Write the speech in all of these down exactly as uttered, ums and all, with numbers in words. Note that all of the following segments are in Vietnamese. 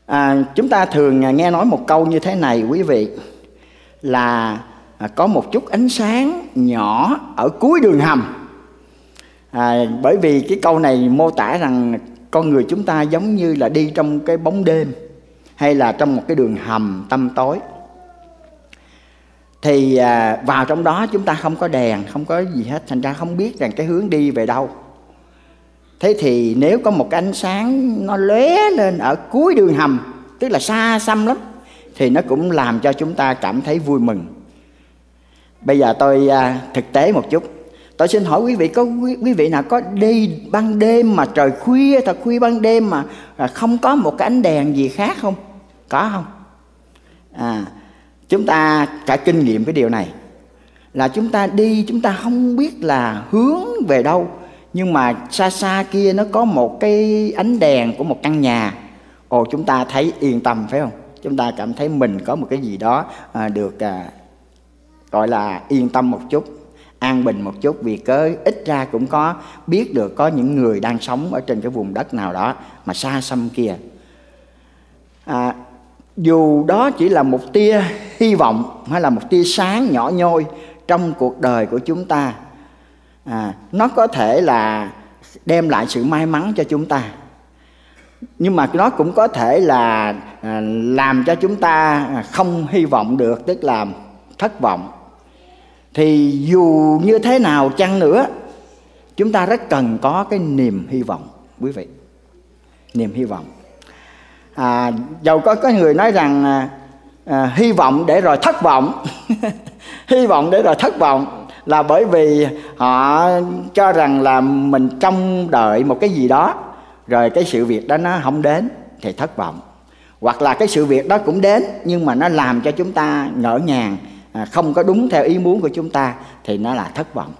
À, chúng ta thường nghe nói một câu như thế này quý vị, là à, có một chút ánh sáng nhỏ ở cuối đường hầm. À, bởi vì cái câu này mô tả rằng con người chúng ta giống như là đi trong cái bóng đêm, hay là trong một cái đường hầm tăm tối. Thì à, vào trong đó chúng ta không có đèn, không có gì hết, thành ra không biết rằng cái hướng đi về đâu. Thế thì nếu có một cái ánh sáng nó lóe lên ở cuối đường hầm, tức là xa xăm lắm, thì nó cũng làm cho chúng ta cảm thấy vui mừng. Bây giờ tôi à, thực tế một chút. Tôi xin hỏi quý vị, có quý, quý vị nào có đi ban đêm mà trời khuya, thật khuya ban đêm mà không có một cái ánh đèn gì khác không? Có không? À, chúng ta cả kinh nghiệm cái điều này, là chúng ta đi, chúng ta không biết là hướng về đâu, nhưng mà xa xa kia nó có một cái ánh đèn của một căn nhà. Ồ, chúng ta thấy yên tâm, phải không? Chúng ta cảm thấy mình có một cái gì đó à, được à, gọi là yên tâm một chút, an bình một chút, vì cớ ít ra cũng có biết được có những người đang sống ở trên cái vùng đất nào đó mà xa xăm kia. À, dù đó chỉ là một tia hy vọng hay là một tia sáng nhỏ nhoi trong cuộc đời của chúng ta, à, nó có thể là đem lại sự may mắn cho chúng ta, nhưng mà nó cũng có thể là à, làm cho chúng ta không hy vọng được, tức là thất vọng. Thì dù như thế nào chăng nữa, chúng ta rất cần có cái niềm hy vọng, quý vị. Niềm hy vọng. À, dầu có có người nói rằng à, à, hy vọng để rồi thất vọng. Hy vọng để rồi thất vọng là bởi vì họ cho rằng là mình trông đợi một cái gì đó, rồi cái sự việc đó nó không đến thì thất vọng. Hoặc là cái sự việc đó cũng đến nhưng mà nó làm cho chúng ta ngỡ ngàng, à, không có đúng theo ý muốn của chúng ta, thì nó là thất vọng.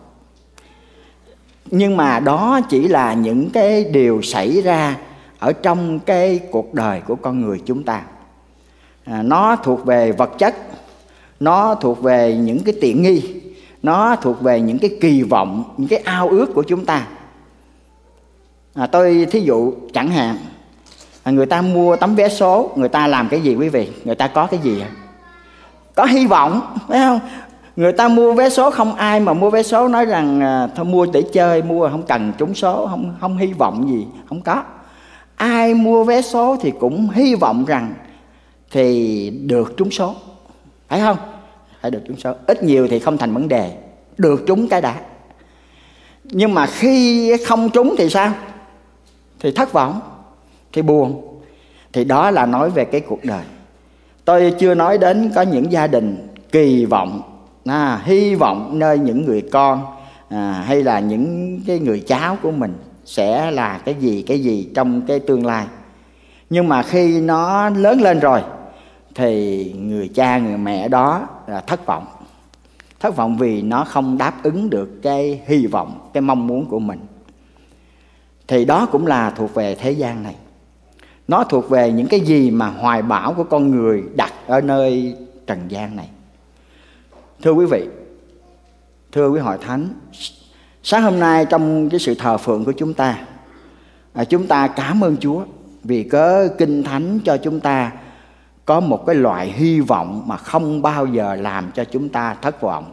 Nhưng mà đó chỉ là những cái điều xảy ra ở trong cái cuộc đời của con người chúng ta. À, nó thuộc về vật chất, nó thuộc về những cái tiện nghi, nó thuộc về những cái kỳ vọng, những cái ao ước của chúng ta. À, tôi thí dụ chẳng hạn, à, người ta mua tấm vé số, người ta làm cái gì quý vị? Người ta có cái gì? Có hy vọng, phải không? Người ta mua vé số, không ai mà mua vé số nói rằng à, thôi mua để chơi, mua không cần trúng số, không, không hy vọng gì, không có. Ai mua vé số thì cũng hy vọng rằng thì được trúng số, phải không? Phải được trúng số, ít nhiều thì không thành vấn đề, được trúng cái đã. Nhưng mà khi không trúng thì sao? Thì thất vọng, thì buồn. Thì đó là nói về cái cuộc đời. Tôi chưa nói đến có những gia đình kỳ vọng, à, hy vọng nơi những người con, à, hay là những cái người cháu của mình sẽ là cái gì cái gì trong cái tương lai. Nhưng mà khi nó lớn lên rồi thì người cha người mẹ đó là thất vọng. Thất vọng vì nó không đáp ứng được cái hy vọng, cái mong muốn của mình. Thì đó cũng là thuộc về thế gian này. Nó thuộc về những cái gì mà hoài bão của con người đặt ở nơi trần gian này. Thưa quý vị, thưa quý hội thánh, sáng hôm nay trong cái sự thờ phượng của chúng ta, à, chúng ta cảm ơn Chúa vì cớ Kinh Thánh cho chúng ta có một cái loại hy vọng mà không bao giờ làm cho chúng ta thất vọng.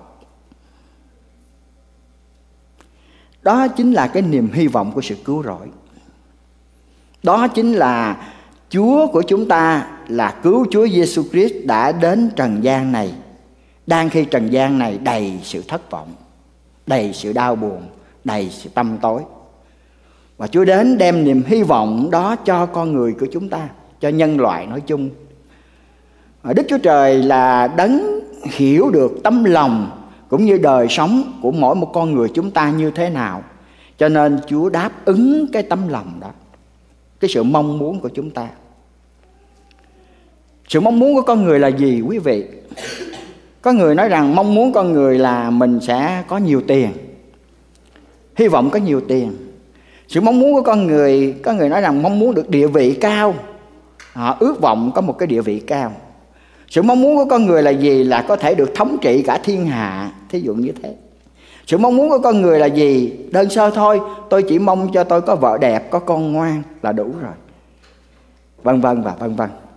Đó chính là cái niềm hy vọng của sự cứu rỗi. Đó chính là Chúa của chúng ta, là cứu Chúa Giêsu Christ đã đến trần gian này, đang khi trần gian này đầy sự thất vọng, đầy sự đau buồn, đầy sự tăm tối. Và Chúa đến đem niềm hy vọng đó cho con người của chúng ta, cho nhân loại nói chung. Đức Chúa Trời là đấng hiểu được tấm lòng cũng như đời sống của mỗi một con người chúng ta như thế nào, cho nên Chúa đáp ứng cái tấm lòng đó, cái sự mong muốn của chúng ta. Sự mong muốn của con người là gì quý vị? Có người nói rằng mong muốn con người là mình sẽ có nhiều tiền, hy vọng có nhiều tiền. Sự mong muốn của con người, có người nói rằng mong muốn được địa vị cao, họ ước vọng có một cái địa vị cao. Sự mong muốn của con người là gì? Là có thể được thống trị cả thiên hạ, thí dụ như thế. Sự mong muốn của con người là gì? Đơn sơ thôi, tôi chỉ mong cho tôi có vợ đẹp, có con ngoan là đủ rồi, vân vân và vân vân.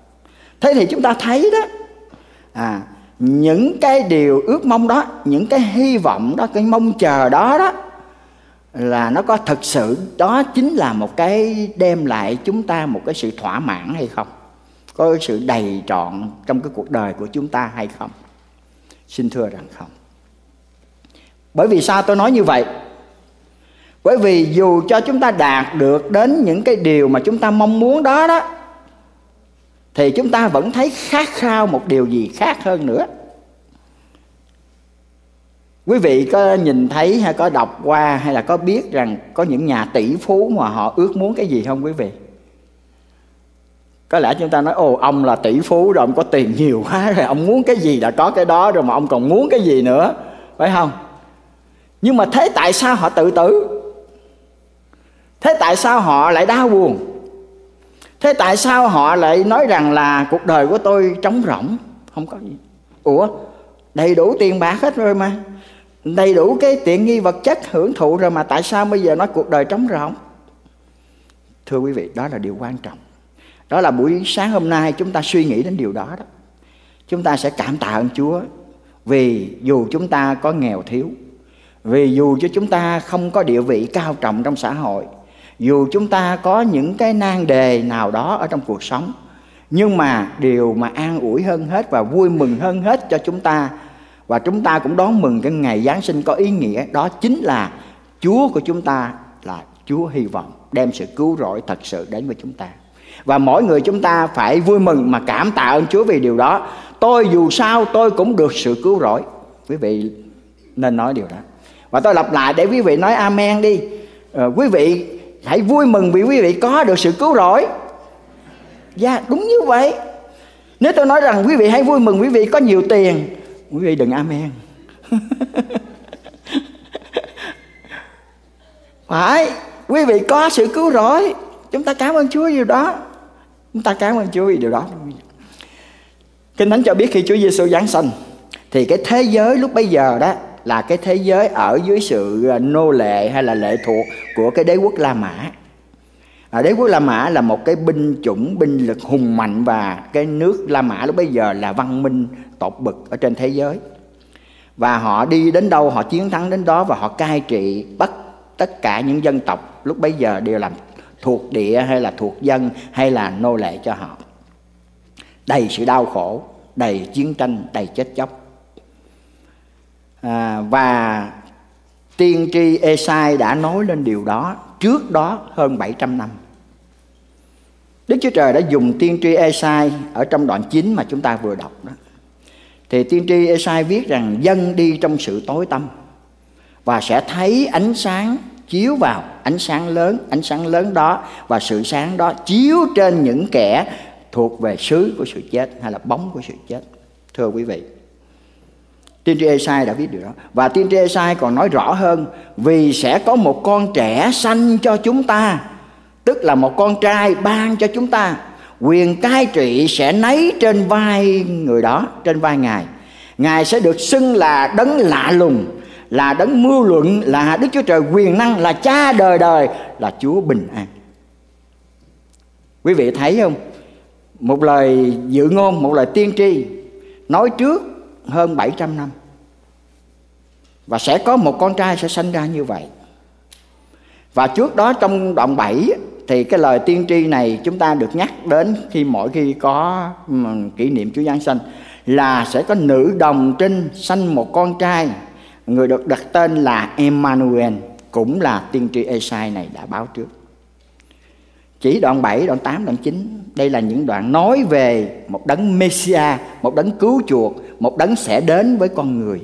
Thế thì chúng ta thấy đó, à, những cái điều ước mong đó, những cái hy vọng đó, cái mong chờ đó đó, là nó có thực sự đó chính là một cái đem lại chúng ta một cái sự thỏa mãn hay không? Có cái sự đầy trọn trong cái cuộc đời của chúng ta hay không? Xin thưa rằng không. Bởi vì sao tôi nói như vậy? Bởi vì dù cho chúng ta đạt được đến những cái điều mà chúng ta mong muốn đó đó, thì chúng ta vẫn thấy khát khao một điều gì khác hơn nữa. Quý vị có nhìn thấy hay có đọc qua hay là có biết rằng có những nhà tỷ phú mà họ ước muốn cái gì không quý vị? Có lẽ chúng ta nói ồ ông là tỷ phú rồi, ông có tiền nhiều quá rồi, ông muốn cái gì là có cái đó rồi mà ông còn muốn cái gì nữa, phải không? Nhưng mà thế tại sao họ tự tử? Thế tại sao họ lại đau buồn? Thế tại sao họ lại nói rằng là cuộc đời của tôi trống rỗng, không có gì? Ủa, đầy đủ tiền bạc hết rồi mà, đầy đủ cái tiện nghi vật chất hưởng thụ rồi mà tại sao bây giờ nói cuộc đời trống rỗng? Thưa quý vị, đó là điều quan trọng. Đó là buổi sáng hôm nay chúng ta suy nghĩ đến điều đó đó. Chúng ta sẽ cảm tạ ơn Chúa vì dù chúng ta có nghèo thiếu, vì dù cho chúng ta không có địa vị cao trọng trong xã hội, dù chúng ta có những cái nan đề nào đó ở trong cuộc sống, nhưng mà điều mà an ủi hơn hết và vui mừng hơn hết cho chúng ta, và chúng ta cũng đón mừng cái ngày Giáng sinh có ý nghĩa, đó chính là Chúa của chúng ta là Chúa hy vọng đem sự cứu rỗi thật sự đến với chúng ta. Và mỗi người chúng ta phải vui mừng mà cảm tạ ơn Chúa vì điều đó. Tôi dù sao tôi cũng được sự cứu rỗi. Quý vị nên nói điều đó. Và tôi lặp lại để quý vị nói amen đi. à, Quý vị hãy vui mừng vì quý vị có được sự cứu rỗi. Dạ yeah, đúng như vậy. Nếu tôi nói rằng quý vị hãy vui mừng quý vị có nhiều tiền, quý vị đừng amen. Phải, quý vị có sự cứu rỗi. Chúng ta cảm ơn Chúa điều đó. Chúng ta cảm ơn Chúa vì điều đó. Kinh Thánh cho biết khi Chúa Giêsu giáng sinh thì cái thế giới lúc bấy giờ đó là cái thế giới ở dưới sự nô lệ hay là lệ thuộc của cái đế quốc La Mã. À, đế quốc La Mã là một cái binh chủng, binh lực hùng mạnh, và cái nước La Mã lúc bấy giờ là văn minh tột bậc ở trên thế giới. Và họ đi đến đâu họ chiến thắng đến đó, và họ cai trị bắt tất cả những dân tộc lúc bấy giờ đều làm thuộc địa hay là thuộc dân hay là nô lệ cho họ. Đầy sự đau khổ, đầy chiến tranh, đầy chết chóc. À, và tiên tri Ê-sai đã nói lên điều đó trước đó hơn bảy trăm năm. Đức Chúa Trời đã dùng tiên tri Ê-sai ở trong đoạn chín mà chúng ta vừa đọc đó. Thì tiên tri Ê-sai viết rằng dân đi trong sự tối tăm và sẽ thấy ánh sáng chiếu vào, ánh sáng lớn, ánh sáng lớn đó và sự sáng đó chiếu trên những kẻ thuộc về xứ của sự chết hay là bóng của sự chết. Thưa quý vị, tiên tri Ê-sai đã viết điều đó. Và tiên tri Ê-sai còn nói rõ hơn, vì sẽ có một con trẻ sanh cho chúng ta, tức là một con trai ban cho chúng ta, quyền cai trị sẽ nấy trên vai người đó, trên vai Ngài. Ngài sẽ được xưng là đấng lạ lùng, là đấng mưu luận, là Đức Chúa Trời quyền năng, là Cha đời đời, là Chúa bình an. Quý vị thấy không? Một lời dự ngôn, một lời tiên tri nói trước hơn bảy trăm năm. Và sẽ có một con trai sẽ sanh ra như vậy. Và trước đó trong đoạn bảy thì cái lời tiên tri này chúng ta được nhắc đến khi mỗi khi có kỷ niệm Chúa Giáng sinh, là sẽ có nữ đồng trinh sanh một con trai, người được đặt tên là Emmanuel, cũng là tiên tri Ê-sai này đã báo trước. Chỉ đoạn bảy, đoạn tám, đoạn chín, đây là những đoạn nói về một đấng Messiah, một đấng cứu chuộc, một đấng sẽ đến với con người.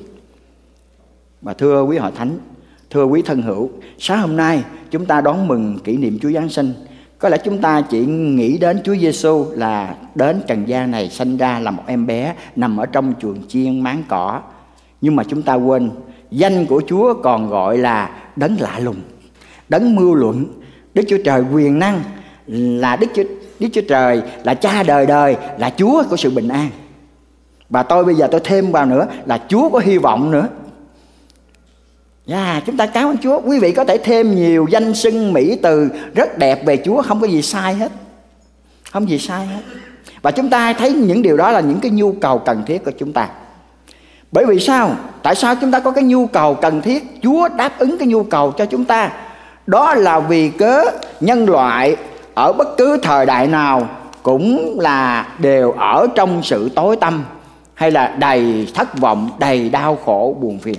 Và thưa quý hội thánh, thưa quý thân hữu, sáng hôm nay chúng ta đón mừng kỷ niệm Chúa Giáng sinh. Có lẽ chúng ta chỉ nghĩ đến Chúa Giêsu là đến trần gian này sinh ra là một em bé nằm ở trong chuồng chiên máng cỏ. Nhưng mà chúng ta quên danh của Chúa còn gọi là đấng lạ lùng, đấng mưu luận, Đức Chúa Trời quyền năng, là Đức Chúa, Đức Chúa Trời là Cha đời đời, là Chúa của sự bình an. Và tôi bây giờ tôi thêm vào nữa là Chúa có hy vọng nữa. Yeah, chúng ta cảm ơn Chúa. Quý vị có thể thêm nhiều danh xưng mỹ từ rất đẹp về Chúa, không có gì sai hết, không gì sai hết. Và chúng ta thấy những điều đó là những cái nhu cầu cần thiết của chúng ta. Bởi vì sao? Tại sao chúng ta có cái nhu cầu cần thiết? Chúa đáp ứng cái nhu cầu cho chúng ta. Đó là vì cớ nhân loại ở bất cứ thời đại nào cũng là đều ở trong sự tối tăm, hay là đầy thất vọng, đầy đau khổ, buồn phiền.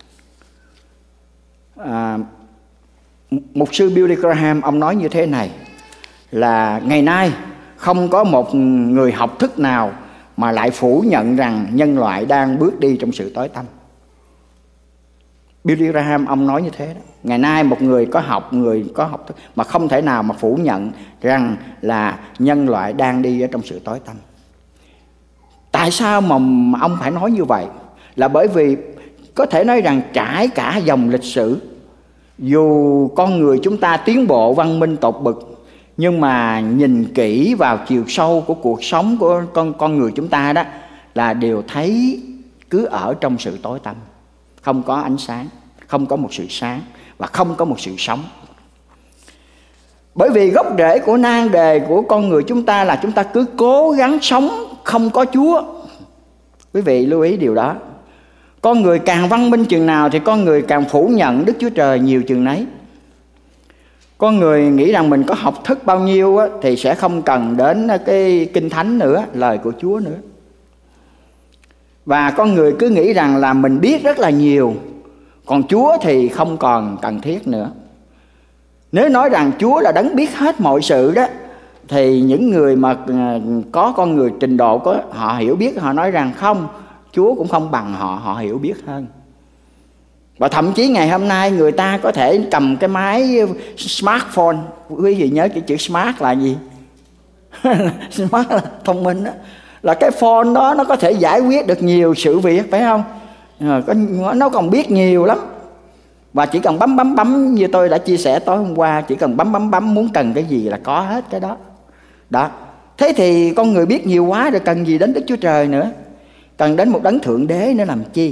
à, Mục sư Billy Graham ông nói như thế này, là ngày nay không có một người học thức nào mà lại phủ nhận rằng nhân loại đang bước đi trong sự tối tăm. Billy Graham ông nói như thế đó. Ngày nay một người có học, người có học thức mà không thể nào mà phủ nhận rằng là nhân loại đang đi ở trong sự tối tăm. Tại sao mà ông phải nói như vậy? Là bởi vì có thể nói rằng trải cả dòng lịch sử, dù con người chúng ta tiến bộ văn minh tột bực, nhưng mà nhìn kỹ vào chiều sâu của cuộc sống của con, con người chúng ta đó, là đều thấy cứ ở trong sự tối tăm. Không có ánh sáng, không có một sự sáng, và không có một sự sống. Bởi vì gốc rễ của nan đề của con người chúng ta là chúng ta cứ cố gắng sống không có Chúa. Quý vị lưu ý điều đó. Con người càng văn minh chừng nào thì con người càng phủ nhận Đức Chúa Trời nhiều chừng nấy. Con người nghĩ rằng mình có học thức bao nhiêu á, thì sẽ không cần đến cái Kinh Thánh nữa, lời của Chúa nữa. Và con người cứ nghĩ rằng là mình biết rất là nhiều, còn Chúa thì không còn cần thiết nữa. Nếu nói rằng Chúa là đấng biết hết mọi sự đó, thì những người mà có con người trình độ, có họ hiểu biết, họ nói rằng không, Chúa cũng không bằng họ, họ hiểu biết hơn. Và thậm chí ngày hôm nay người ta có thể cầm cái máy smartphone. Quý vị nhớ cái chữ smart là gì? Smart là thông minh đó. Là cái phone đó nó có thể giải quyết được nhiều sự việc, phải không? Nó còn biết nhiều lắm. Và chỉ cần bấm bấm bấm, như tôi đã chia sẻ tối hôm qua, chỉ cần bấm bấm bấm, muốn cần cái gì là có hết cái đó. Đó. Thế thì con người biết nhiều quá rồi cần gì đến Đức Chúa Trời nữa? Cần đến một đấng thượng đế nữa làm chi?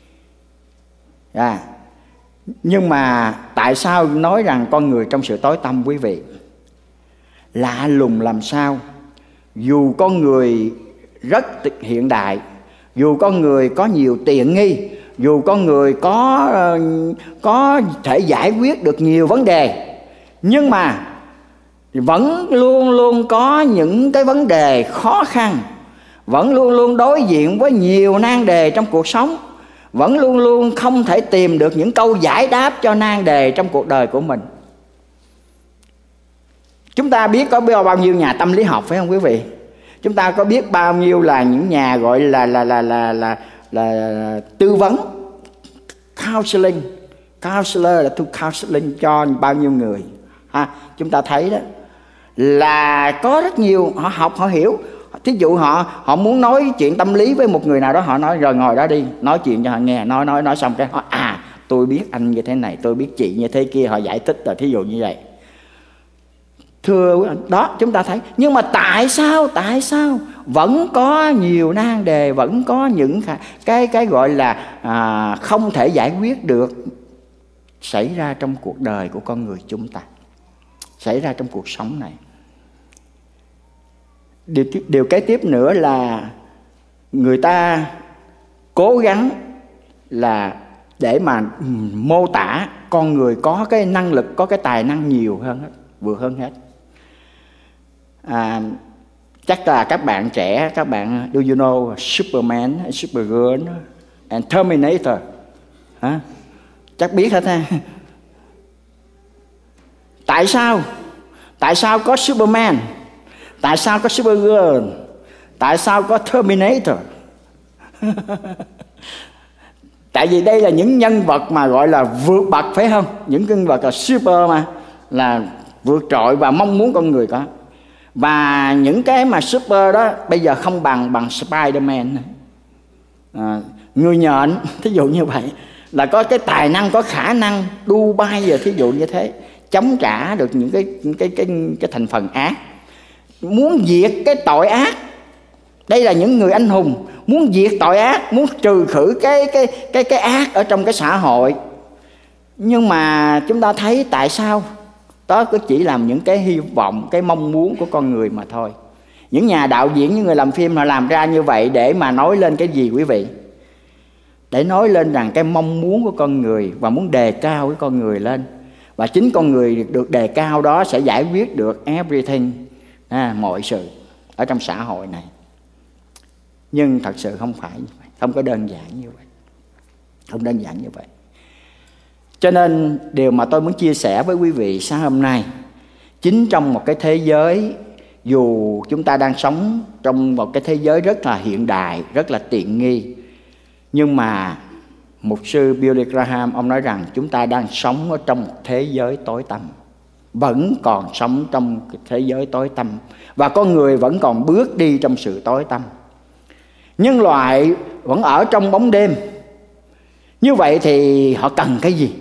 À, nhưng mà tại sao nói rằng con người trong sự tối tăm, quý vị? Lạ lùng làm sao? Dù con người rất hiện đại, dù con người có nhiều tiện nghi, dù con người có có thể giải quyết được nhiều vấn đề, nhưng mà vẫn luôn luôn có những cái vấn đề khó khăn, vẫn luôn luôn đối diện với nhiều nan đề trong cuộc sống, vẫn luôn luôn không thể tìm được những câu giải đáp cho nan đề trong cuộc đời của mình. Chúng ta biết có bao nhiêu nhà tâm lý học, phải không quý vị? Chúng ta có biết bao nhiêu là những nhà gọi là là là là là, là, là tư vấn, counseling, counselor là to counseling cho bao nhiêu người ha? Chúng ta thấy đó là có rất nhiều, họ học, họ hiểu. Thí dụ họ họ muốn nói chuyện tâm lý với một người nào đó, họ nói rồi ngồi đó đi, nói chuyện cho họ nghe, nói nói nói xong cái họ à tôi biết anh như thế này, tôi biết chị như thế kia, họ giải thích rồi, thí dụ như vậy. Thưa đó, chúng ta thấy. Nhưng mà tại sao tại sao vẫn có nhiều nan đề, vẫn có những cái cái gọi là à, không thể giải quyết được xảy ra trong cuộc đời của con người chúng ta, xảy ra trong cuộc sống này. Điều, điều kế tiếp nữa là người ta cố gắng là để mà mô tả con người có cái năng lực, có cái tài năng nhiều hơn hết, vượt hơn hết. À, chắc là các bạn trẻ, các bạn do you know Superman, Supergirl and Terminator, hả? Chắc biết hết ha. Tại sao? Tại sao có Superman? Tại sao có Supergirl? Tại sao có Terminator? Tại vì đây là những nhân vật mà gọi là vượt bậc, phải không? Những nhân vật là super mà, là vượt trội và mong muốn con người có. Và những cái mà super đó bây giờ không bằng bằng Spider-Man, à, người nhện, thí dụ như vậy, là có cái tài năng, có khả năng đu bay giờ, thí dụ như thế, chống trả được những cái cái cái cái thành phần ác, muốn diệt cái tội ác. Đây là những người anh hùng muốn diệt tội ác, muốn trừ khử cái cái cái cái ác ở trong cái xã hội. Nhưng mà chúng ta thấy tại sao đó cứ chỉ làm những cái hy vọng, cái mong muốn của con người mà thôi. Những nhà đạo diễn, những người làm phim họ làm ra như vậy để mà nói lên cái gì quý vị? Để nói lên rằng cái mong muốn của con người và muốn đề cao cái con người lên. Và chính con người được đề cao đó sẽ giải quyết được everything, à, mọi sự ở trong xã hội này. Nhưng thật sự không phải như vậy, không có đơn giản như vậy. Không đơn giản như vậy. Cho nên điều mà tôi muốn chia sẻ với quý vị sáng hôm nay, chính trong một cái thế giới, dù chúng ta đang sống trong một cái thế giới rất là hiện đại, rất là tiện nghi, nhưng mà mục sư Billy Graham ông nói rằng chúng ta đang sống ở trong một thế giới tối tăm, vẫn còn sống trong thế giới tối tăm, và con người vẫn còn bước đi trong sự tối tăm. Nhân loại vẫn ở trong bóng đêm. Như vậy thì họ cần cái gì?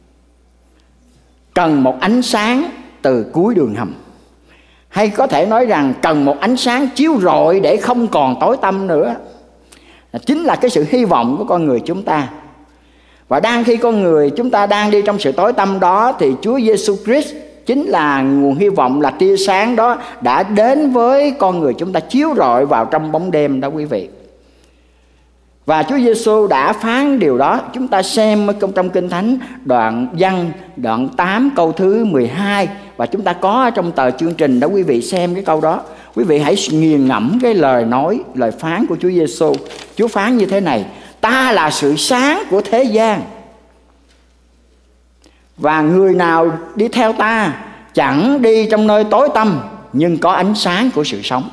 Cần một ánh sáng từ cuối đường hầm, hay có thể nói rằng cần một ánh sáng chiếu rọi để không còn tối tăm nữa. Chính là cái sự hy vọng của con người chúng ta. Và đang khi con người chúng ta đang đi trong sự tối tăm đó, thì Chúa Giêsu Christ chính là nguồn hy vọng, là tia sáng đó đã đến với con người chúng ta, chiếu rọi vào trong bóng đêm đó quý vị. Và Chúa Giêsu đã phán điều đó. Chúng ta xem trong Kinh Thánh đoạn Giăng đoạn tám câu thứ mười hai, và chúng ta có trong tờ chương trình đó, quý vị xem cái câu đó. Quý vị hãy nghiền ngẫm cái lời nói, lời phán của Chúa Giêsu. Chúa phán như thế này: ta là sự sáng của thế gian, và người nào đi theo ta chẳng đi trong nơi tối tăm, nhưng có ánh sáng của sự sống.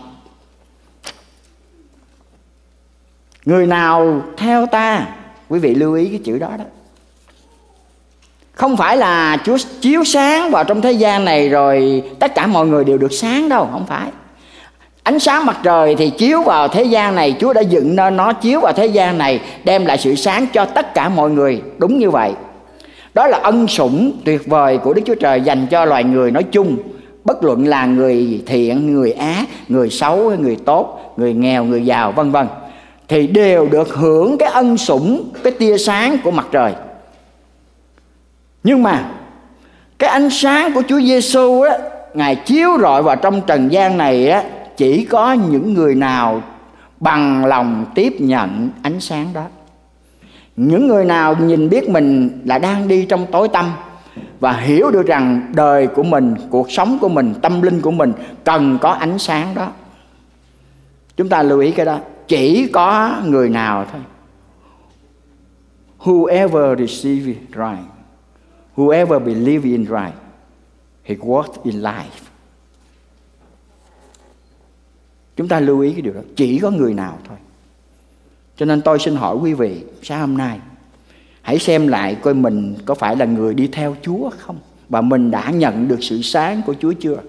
Người nào theo ta, quý vị lưu ý cái chữ đó đó. Không phải là Chúa chiếu sáng vào trong thế gian này rồi tất cả mọi người đều được sáng đâu, không phải. Ánh sáng mặt trời thì chiếu vào thế gian này, Chúa đã dựng nên nó chiếu vào thế gian này, đem lại sự sáng cho tất cả mọi người. Đúng như vậy. Đó là ân sủng tuyệt vời của Đức Chúa Trời dành cho loài người nói chung, bất luận là người thiện, người ác, người xấu, người tốt, người nghèo, người giàu, vân vân, thì đều được hưởng cái ân sủng, cái tia sáng của mặt trời. Nhưng mà cái ánh sáng của Chúa Giêsu á, Ngài chiếu rọi vào trong trần gian này á, chỉ có những người nào bằng lòng tiếp nhận ánh sáng đó. Những người nào nhìn biết mình là đang đi trong tối tăm và hiểu được rằng đời của mình, cuộc sống của mình, tâm linh của mình cần có ánh sáng đó. Chúng ta lưu ý cái đó. Chỉ có người nào thôi. Whoever receive right, whoever believe in right, he walks in life. Chúng ta lưu ý cái điều đó. Chỉ có người nào thôi. Cho nên tôi xin hỏi quý vị sáng hôm nay, hãy xem lại coi mình có phải là người đi theo Chúa không, và mình đã nhận được sự sáng của Chúa chưa.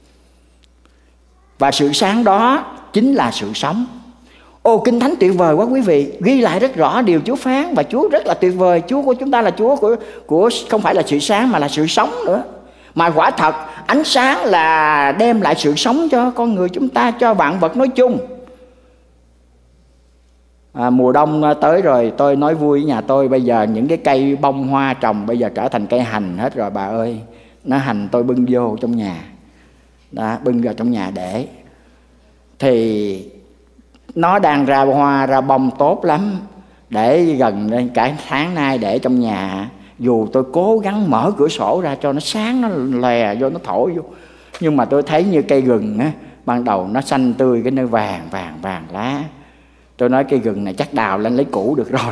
Và sự sáng đó chính là sự sống. Ồ, Kinh Thánh tuyệt vời quá quý vị, ghi lại rất rõ điều Chúa phán, và Chúa rất là tuyệt vời. Chúa của chúng ta là Chúa của, của không phải là sự sáng mà là sự sống nữa. Mà quả thật ánh sáng là đem lại sự sống cho con người chúng ta, cho vạn vật nói chung. À, mùa đông tới rồi, tôi nói vui với nhà tôi, bây giờ những cái cây bông hoa trồng bây giờ trở thành cây hành hết rồi bà ơi. Nó hành tôi bưng vô trong nhà đó, bưng vào trong nhà để. Thì nó đang ra hoa ra bông tốt lắm, để gần cả tháng nay để trong nhà. Dù tôi cố gắng mở cửa sổ ra cho nó sáng, nó lè vô, nó thổi vô, nhưng mà tôi thấy như cây gừng á, ban đầu nó xanh tươi, cái nơi vàng vàng vàng lá. Tôi nói cây gừng này chắc đào lên lấy củ được rồi.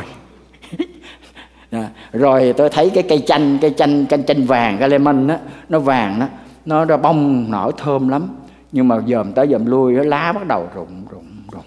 Rồi tôi thấy cái cây chanh, cây chanh chanh chanh vàng, cái lemon á, nó vàng đó, nó ra bông nổi thơm lắm. Nhưng mà dòm tới dòm lui, nó lá bắt đầu rụng rụng rụng.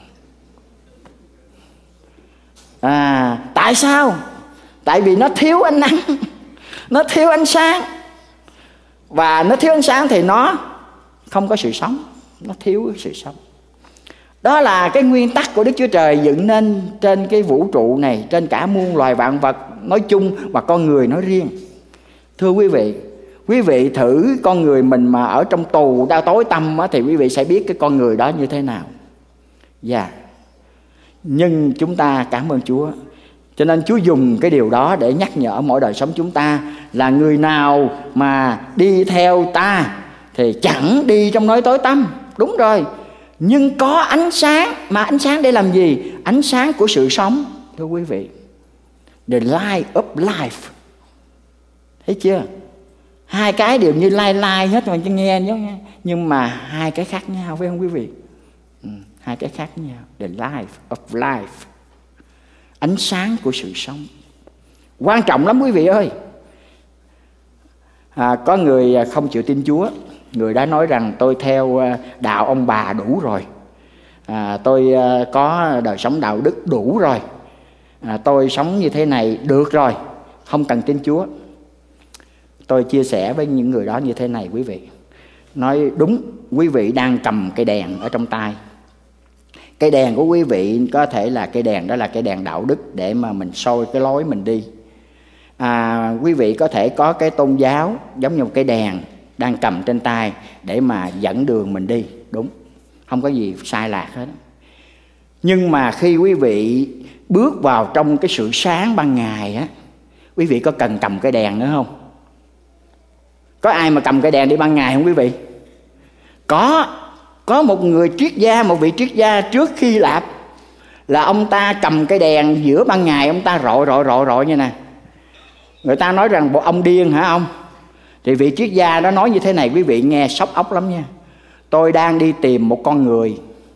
À, tại sao? Tại vì nó thiếu ánh nắng, nó thiếu ánh sáng. Và nó thiếu ánh sáng thì nó không có sự sống, nó thiếu sự sống. Đó là cái nguyên tắc của Đức Chúa Trời dựng nên trên cái vũ trụ này, trên cả muôn loài vạn vật nói chung và con người nói riêng. Thưa quý vị, quý vị thử con người mình mà ở trong tù đau tối tăm á, thì quý vị sẽ biết cái con người đó như thế nào. Dạ yeah. Nhưng chúng ta cảm ơn Chúa. Cho nên Chúa dùng cái điều đó để nhắc nhở mỗi đời sống chúng ta là người nào mà đi theo ta thì chẳng đi trong nơi tối tăm. Đúng rồi. Nhưng có ánh sáng, mà ánh sáng để làm gì? Ánh sáng của sự sống, thưa quý vị. The light of life. Thấy chưa? Hai cái đều như lai lai hết mà nghe giống nhau. Nhưng mà hai cái khác nhau, phải không quý vị? Ừ, hai cái khác nhau. The life of life. Ánh sáng của sự sống. Quan trọng lắm quý vị ơi. À, có người không chịu tin Chúa. Người đã nói rằng tôi theo đạo ông bà đủ rồi. À, tôi có đời sống đạo đức đủ rồi. À, tôi sống như thế này được rồi, không cần tin Chúa. Tôi chia sẻ với những người đó như thế này quý vị. Nói đúng, quý vị đang cầm cây đèn ở trong tay. Cây đèn của quý vị có thể là cây đèn đó là cây đèn đạo đức để mà mình soi cái lối mình đi. À, quý vị có thể có cái tôn giáo giống như một cái đèn đang cầm trên tay để mà dẫn đường mình đi. Đúng, không có gì sai lạc hết. Nhưng mà khi quý vị bước vào trong cái sự sáng ban ngày á, quý vị có cần cầm cái đèn nữa không? Có ai mà cầm cái đèn đi ban ngày không quý vị? Có. Có một người triết gia, một vị triết gia trước khi Lạp, là ông ta cầm cái đèn giữa ban ngày, ông ta rọi rọi rọi rọi như nè. Người ta nói rằng bộ ông điên hả ông? Thì vị triết gia đó nói như thế này, quý vị nghe sốc óc lắm nha. Tôi đang đi tìm một con người.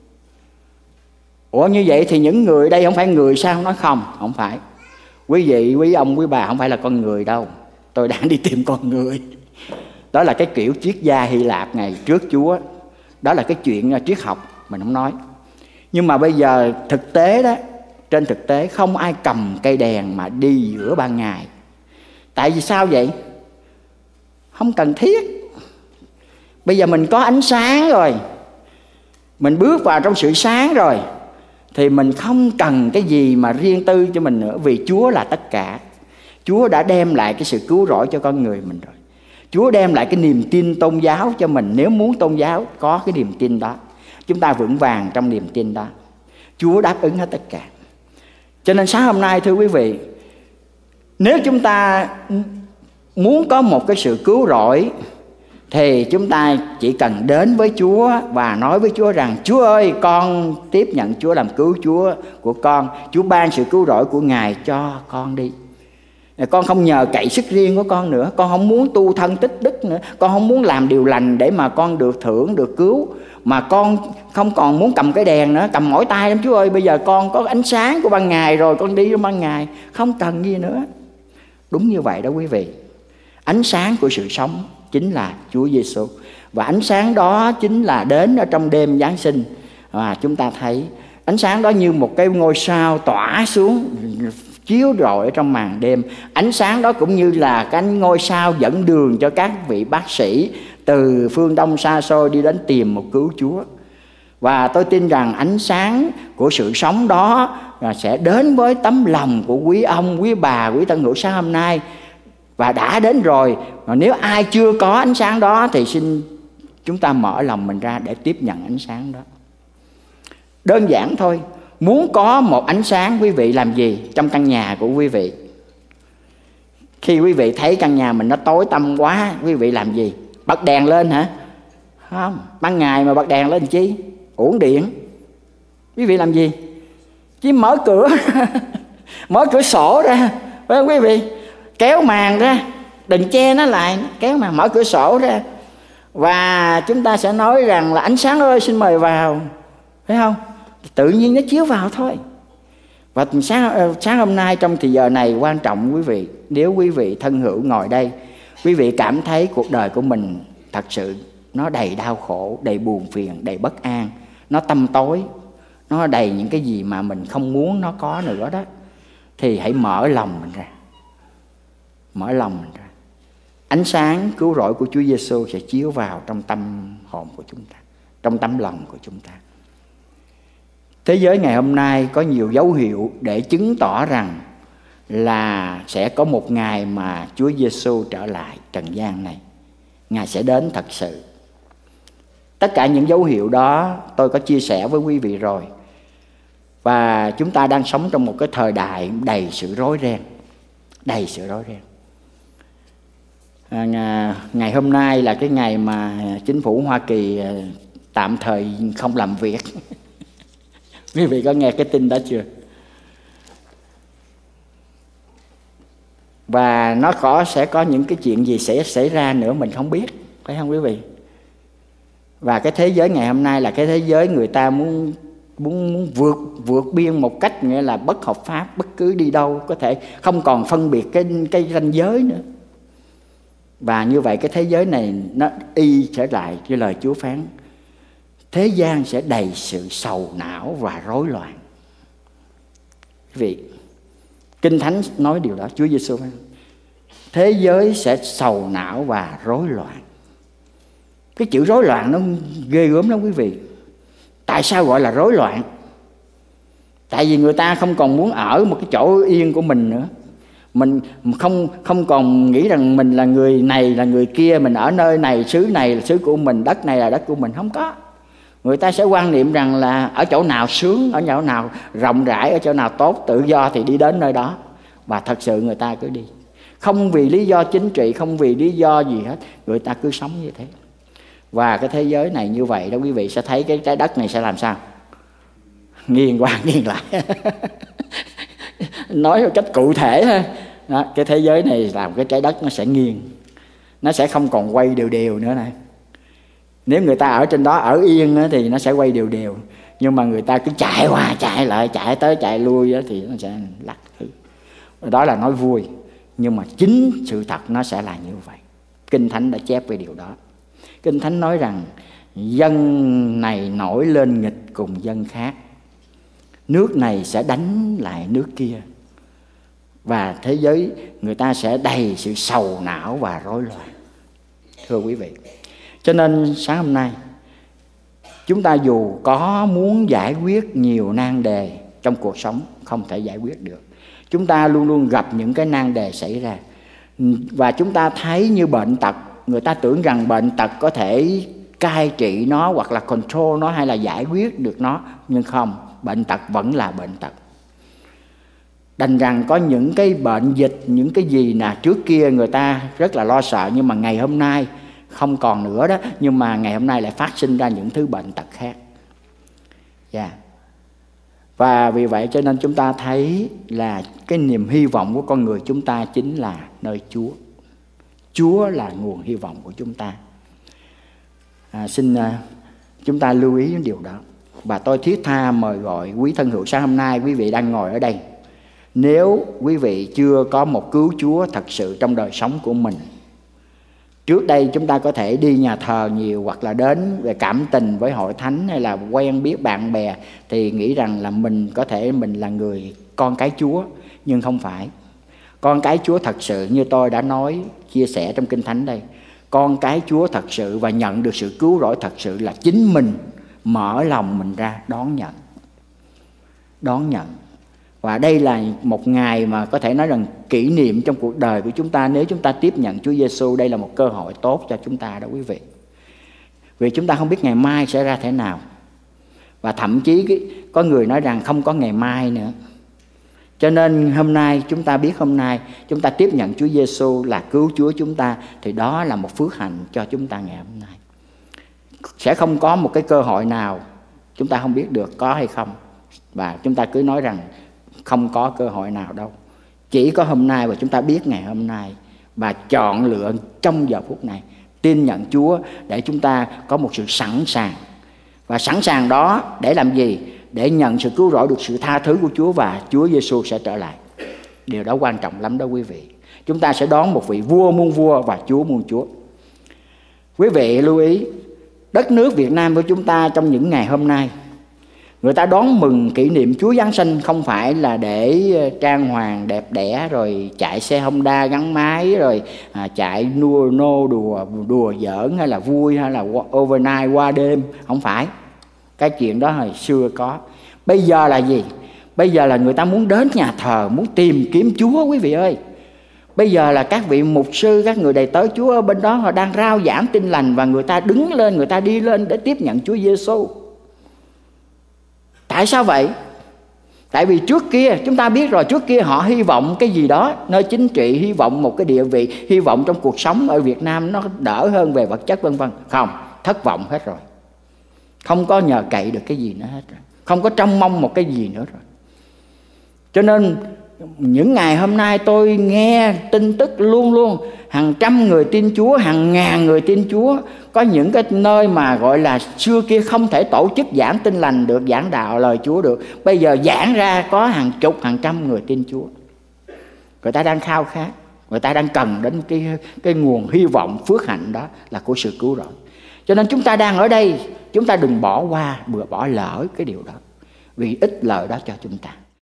Ủa như vậy thì những người đây không phải người sao? Nói không, không phải. Quý vị, quý ông, quý bà không phải là con người đâu. Tôi đang đi tìm con người. Đó là cái kiểu triết gia Hy Lạp ngày trước Chúa. Đó là cái chuyện triết học, mình không nói. Nhưng mà bây giờ thực tế đó, trên thực tế không ai cầm cây đèn mà đi giữa ban ngày. Tại vì sao vậy? Không cần thiết. Bây giờ mình có ánh sáng rồi, mình bước vào trong sự sáng rồi, thì mình không cần cái gì mà riêng tư cho mình nữa. Vì Chúa là tất cả. Chúa đã đem lại cái sự cứu rỗi cho con người mình rồi. Chúa đem lại cái niềm tin tôn giáo cho mình. Nếu muốn tôn giáo có cái niềm tin đó, chúng ta vững vàng trong niềm tin đó. Chúa đáp ứng hết tất cả. Cho nên sáng hôm nay thưa quý vị, nếu chúng ta muốn có một cái sự cứu rỗi, thì chúng ta chỉ cần đến với Chúa và nói với Chúa rằng: Chúa ơi, con tiếp nhận Chúa làm cứu Chúa của con. Chúa ban sự cứu rỗi của Ngài cho con đi. Con không nhờ cậy sức riêng của con nữa. Con không muốn tu thân tích đức nữa. Con không muốn làm điều lành để mà con được thưởng, được cứu. Mà con không còn muốn cầm cái đèn nữa, cầm mỏi tay lắm. Chúa ơi, bây giờ con có ánh sáng của ban ngày rồi, con đi trong ban ngày, không cần gì nữa. Đúng như vậy đó quý vị. Ánh sáng của sự sống chính là Chúa Giêsu. Và ánh sáng đó chính là đến ở trong đêm Giáng sinh. Và chúng ta thấy ánh sáng đó như một cái ngôi sao tỏa xuống, chiếu rọi ở trong màn đêm. Ánh sáng đó cũng như là cái ngôi sao dẫn đường cho các vị bác sĩ từ phương Đông xa xôi đi đến tìm một cứu Chúa. Và tôi tin rằng ánh sáng của sự sống đó sẽ đến với tấm lòng của quý ông, quý bà, quý tân hữu sáng hôm nay. Và đã đến rồi. Mà nếu ai chưa có ánh sáng đó thì xin chúng ta mở lòng mình ra để tiếp nhận ánh sáng đó. Đơn giản thôi. Muốn có một ánh sáng, quý vị làm gì trong căn nhà của quý vị? Khi quý vị thấy căn nhà mình nó tối tăm quá, quý vị làm gì? Bật đèn lên hả? Không, ban ngày mà bật đèn lên chi? Uổng điện. Quý vị làm gì? Chỉ mở cửa mở cửa sổ ra, phải không quý vị? Kéo màn ra, đừng che nó lại, kéo màn, mở cửa sổ ra. Và chúng ta sẽ nói rằng là ánh sáng ơi xin mời vào, phải không? Tự nhiên nó chiếu vào thôi. Và sáng, sáng hôm nay trong thời giờ này quan trọng quý vị, nếu quý vị thân hữu ngồi đây, quý vị cảm thấy cuộc đời của mình thật sự nó đầy đau khổ, đầy buồn phiền, đầy bất an, nó tăm tối, nó đầy những cái gì mà mình không muốn nó có nữa đó, thì hãy mở lòng mình ra. Mở lòng mình ra. Ánh sáng cứu rỗi của Chúa Giêsu sẽ chiếu vào trong tâm hồn của chúng ta, trong tấm lòng của chúng ta. Thế giới ngày hôm nay có nhiều dấu hiệu để chứng tỏ rằng là sẽ có một ngày mà Chúa Giêsu trở lại trần gian này. Ngài sẽ đến thật sự. Tất cả những dấu hiệu đó tôi có chia sẻ với quý vị rồi. Và chúng ta đang sống trong một cái thời đại đầy sự rối ren. Đầy sự rối ren. À, ngày hôm nay là cái ngày mà chính phủ Hoa Kỳ tạm thời không làm việc. Quý vị có nghe cái tin đó chưa? Và nó có sẽ có những cái chuyện gì sẽ xảy ra nữa mình không biết, phải không quý vị? Và cái thế giới ngày hôm nay là cái thế giới người ta muốn muốn, muốn vượt vượt biên một cách nghĩa là bất hợp pháp, bất cứ đi đâu có thể không còn phân biệt cái cái ranh giới nữa. Và như vậy cái thế giới này nó y trở lại với lời Chúa phán: thế gian sẽ đầy sự sầu não và rối loạn. Quý vị, Kinh Thánh nói điều đó, Chúa Giêsu phán thế giới sẽ sầu não và rối loạn. Cái chữ rối loạn nó ghê gớm lắm quý vị. Tại sao gọi là rối loạn? Tại vì người ta không còn muốn ở một cái chỗ yên của mình nữa. Mình không không còn nghĩ rằng mình là người này là người kia, mình ở nơi này, xứ này là xứ của mình, đất này là đất của mình. Không có. Người ta sẽ quan niệm rằng là ở chỗ nào sướng, ở chỗ nào rộng rãi, ở chỗ nào tốt, tự do thì đi đến nơi đó. Và thật sự người ta cứ đi. Không vì lý do chính trị, không vì lý do gì hết, người ta cứ sống như thế. Và cái thế giới này như vậy đó quý vị sẽ thấy cái trái đất này sẽ làm sao? Nghiêng qua nghiêng lại. Nói một cách cụ thể thôi. Đó, cái thế giới này làm cái trái đất nó sẽ nghiêng. Nó sẽ không còn quay đều đều nữa này. Nếu người ta ở trên đó ở yên đó, thì nó sẽ quay đều đều. Nhưng mà người ta cứ chạy qua chạy lại, chạy tới chạy lui đó, thì nó sẽ lắc thứ. Đó là nói vui. Nhưng mà chính sự thật nó sẽ là như vậy. Kinh Thánh đã chép về điều đó. Kinh Thánh nói rằng dân này nổi lên nghịch cùng dân khác, nước này sẽ đánh lại nước kia, và thế giới người ta sẽ đầy sự sầu não và rối loạn. Thưa quý vị, cho nên sáng hôm nay chúng ta dù có muốn giải quyết nhiều nan đề trong cuộc sống không thể giải quyết được. Chúng ta luôn luôn gặp những cái nan đề xảy ra. Và chúng ta thấy như bệnh tật, người ta tưởng rằng bệnh tật có thể cai trị nó hoặc là control nó hay là giải quyết được nó. Nhưng không, bệnh tật vẫn là bệnh tật. Đành rằng có những cái bệnh dịch, những cái gì là trước kia người ta rất là lo sợ, nhưng mà ngày hôm nay không còn nữa đó. Nhưng mà ngày hôm nay lại phát sinh ra những thứ bệnh tật khác. Yeah. Và vì vậy cho nên chúng ta thấy là cái niềm hy vọng của con người chúng ta chính là nơi Chúa. Chúa là nguồn hy vọng của chúng ta. À, xin uh, chúng ta lưu ý đến điều đó. Và tôi thiết tha mời gọi quý thân hữu sáng hôm nay quý vị đang ngồi ở đây. Nếu quý vị chưa có một cứu Chúa thật sự trong đời sống của mình, trước đây chúng ta có thể đi nhà thờ nhiều hoặc là đến về cảm tình với hội thánh hay là quen biết bạn bè thì nghĩ rằng là mình có thể mình là người con cái Chúa. Nhưng không phải. Con cái Chúa thật sự như tôi đã nói, chia sẻ trong Kinh Thánh đây, con cái Chúa thật sự và nhận được sự cứu rỗi thật sự là chính mình mở lòng mình ra đón nhận. Đón nhận. Và đây là một ngày mà có thể nói rằng kỷ niệm trong cuộc đời của chúng ta. Nếu chúng ta tiếp nhận Chúa Giêsu, đây là một cơ hội tốt cho chúng ta đó quý vị. Vì chúng ta không biết ngày mai sẽ ra thế nào. Và thậm chí có người nói rằng không có ngày mai nữa. Cho nên hôm nay chúng ta biết hôm nay chúng ta tiếp nhận Chúa Giêsu là cứu Chúa chúng ta, thì đó là một phước hạnh cho chúng ta ngày hôm nay. Sẽ không có một cái cơ hội nào chúng ta không biết được có hay không. Và chúng ta cứ nói rằng không có cơ hội nào đâu. Chỉ có hôm nay và chúng ta biết ngày hôm nay và chọn lựa trong giờ phút này tin nhận Chúa để chúng ta có một sự sẵn sàng. Và sẵn sàng đó để làm gì? Để nhận sự cứu rỗi, được sự tha thứ của Chúa và Chúa Giêsu sẽ trở lại. Điều đó quan trọng lắm đó quý vị. Chúng ta sẽ đón một vị vua muôn vua và Chúa muôn Chúa. Quý vị lưu ý, đất nước Việt Nam của chúng ta trong những ngày hôm nay, người ta đón mừng kỷ niệm Chúa Giáng sinh không phải là để trang hoàng đẹp đẽ rồi chạy xe Honda gắn máy rồi à, chạy nua nô đùa đùa giỡn hay là vui hay là overnight qua đêm. Không phải. Cái chuyện đó hồi xưa có. Bây giờ là gì? Bây giờ là người ta muốn đến nhà thờ, muốn tìm kiếm Chúa quý vị ơi. Bây giờ là các vị mục sư, các người đầy tớ Chúa ở bên đó họ đang rao giảng tin lành và người ta đứng lên, người ta đi lên để tiếp nhận Chúa Giêsu. Tại sao vậy? Tại vì trước kia chúng ta biết rồi, trước kia họ hy vọng cái gì đó, nơi chính trị hy vọng một cái địa vị, hy vọng trong cuộc sống ở Việt Nam nó đỡ hơn về vật chất vân vân. Không, thất vọng hết rồi. không có nhờ cậy được cái gì nữa hết rồi, không có trông mong một cái gì nữa rồi. Cho nên những ngày hôm nay tôi nghe tin tức luôn luôn hàng trăm người tin Chúa, hàng ngàn người tin Chúa. Có những cái nơi mà gọi là xưa kia không thể tổ chức giảng tin lành được, giảng đạo lời Chúa được, bây giờ giảng ra có hàng chục hàng trăm người tin Chúa. Người ta đang khao khát, người ta đang cần đến cái, cái nguồn hy vọng phước hạnh đó là của sự cứu rỗi. Cho nên chúng ta đang ở đây, chúng ta đừng bỏ qua, bừa bỏ lỡ cái điều đó, vì ích lợi đó cho chúng ta.